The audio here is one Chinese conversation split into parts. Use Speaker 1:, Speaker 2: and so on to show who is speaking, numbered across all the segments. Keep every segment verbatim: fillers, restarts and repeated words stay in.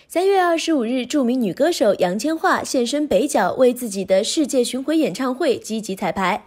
Speaker 1: 三月二十五日，著名女歌手杨千嬅现身北角，为自己的世界巡回演唱会积极彩排。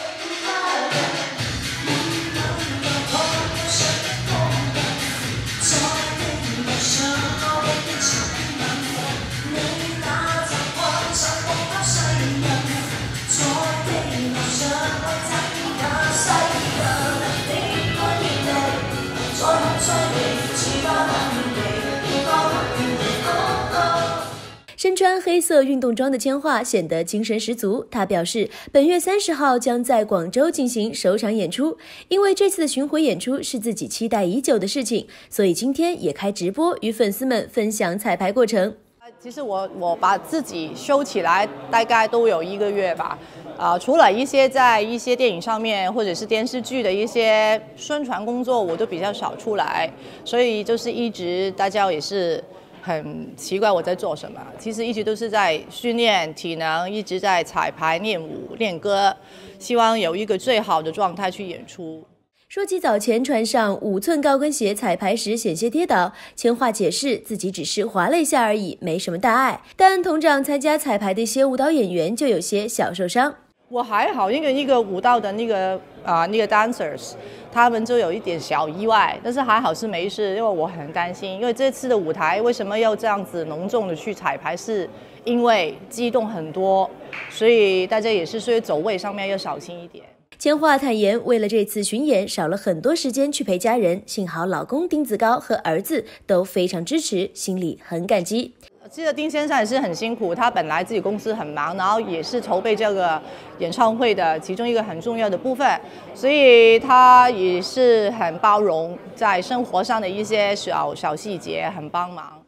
Speaker 1: 身穿黑色运动装的千嬅显得精神十足。她表示，本月三十号将在广州进行首场演出，因为这次的巡回演出是自己期待已久的事情，所以今天也开直播与粉丝们分享彩排过程。
Speaker 2: 其实我我把自己收起来，大概都有一个月吧。啊、呃，除了一些在一些电影上面或者是电视剧的一些宣传工作，我都比较少出来，所以就是一直大家也是很奇怪我在做什么。其实一直都是在训练体能，一直在彩排、练舞、练歌，希望有一个最好的状态去演出。
Speaker 1: 说起早前穿上五寸高跟鞋彩排时险些跌倒，千嬅解释自己只是滑了一下而已，没什么大碍。但同场参加彩排的一些舞蹈演员就有些小受伤。
Speaker 2: 我还好，因为一个舞蹈的那个啊、呃、那个 dancers， 他们就有一点小意外，但是还好是没事，因为我很担心，因为这次的舞台为什么要这样子隆重的去彩排，是因为激动很多，所以大家也是所以走位上面要小心一点。
Speaker 1: 千嬅坦言，为了这次巡演少了很多时间去陪家人，幸好老公丁子高和儿子都非常支持，心里很感激。
Speaker 2: 记得丁先生也是很辛苦，他本来自己公司很忙，然后也是筹备这个演唱会的其中一个很重要的部分，所以他也是很包容，在生活上的一些小小细节很帮忙。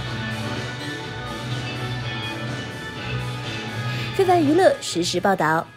Speaker 1: 非凡娱乐实时报道。